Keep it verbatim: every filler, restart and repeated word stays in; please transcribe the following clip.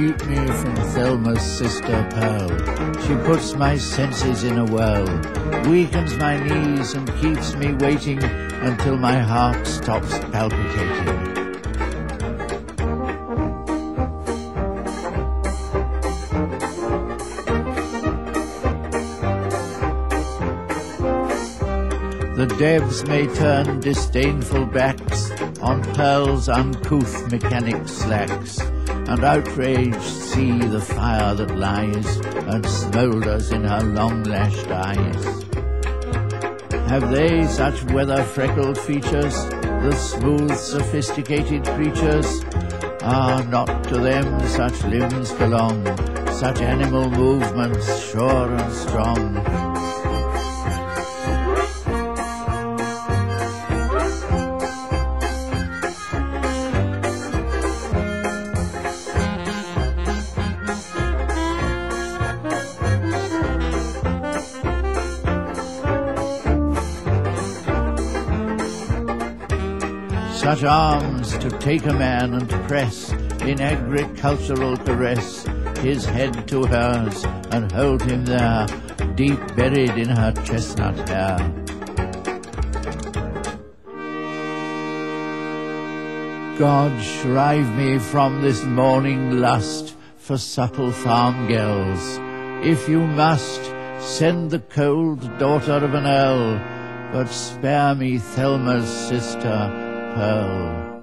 keep me from Thelma's sister Pearl. She puts my senses in a whirl, weakens my knees and keeps me waiting until my heart stops palpitating. The devs may turn disdainful backs on Pearl's uncouth mechanic slacks, and outraged see the fire that lies and smoulders in her long-lashed eyes. Have they such weather-freckled features, the smooth, sophisticated creatures? Ah, not to them such limbs belong, such animal movements sure and strong. Such arms to take a man and press in agricultural caress his head to hers and hold him there, deep buried in her chestnut hair. God, shrive me from this morning lust for supple farm girls. If you must, send the cold daughter of an earl, but spare me Thelma's sister Pearl.